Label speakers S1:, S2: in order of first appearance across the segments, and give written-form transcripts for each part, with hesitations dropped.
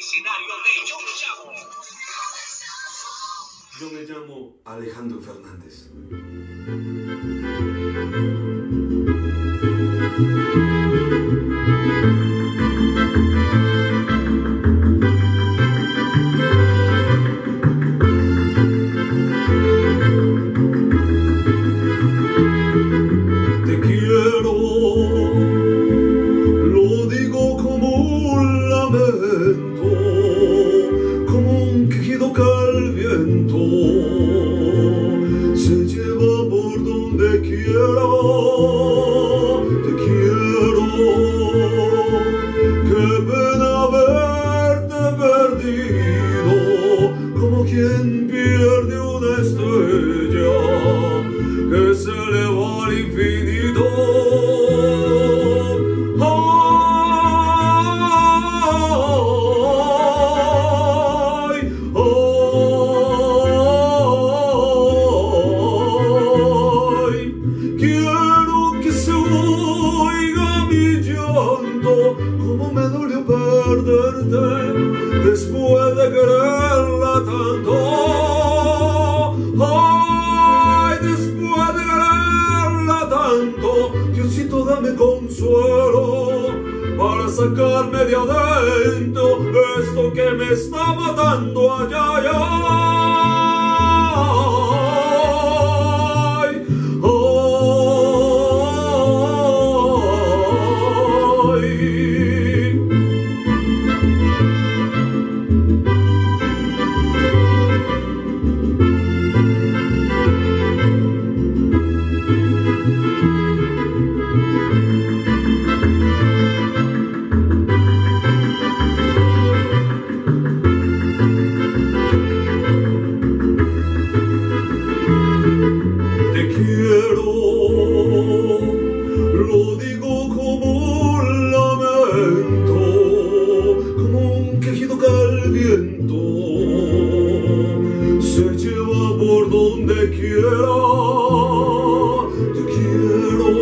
S1: escenario de Yo me llamo.
S2: Yo me llamo Alejandro Fernández.
S3: Te quiero, lo digo como un lamento, como un quejido que el viento se lleva por donde quiera. Te quiero, qué pena verte perdido, como quien pierde una estrella que se eleva al infinito. Quiero que se oiga mi llanto, como me dolió perderte después de quererla tanto. Ay, después de quererla tanto, Diosito, dame consuelo para sacarme de adentro esto que me está matando. Ay, ay, ay. Te quiero, lo digo como un lamento, como un quejido que el viento se lleva por donde quiera. Te quiero,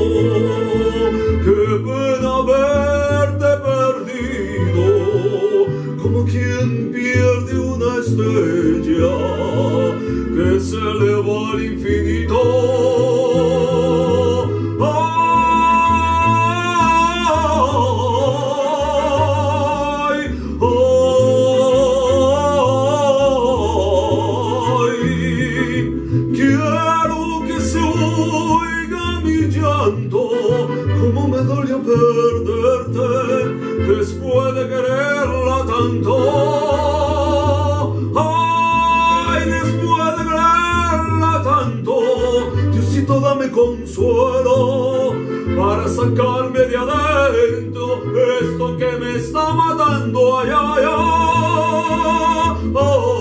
S3: qué pena verte perdido, como quien pierde una estrella que se eleva al infinito. Ay, ay, quiero que se oiga mi llanto, como me dolió perderte después de quererla tanto. Después de quererla tanto, Diosito, dame consuelo para sacarme de adentro esto que me está matando. Ay, ay, ay, ay.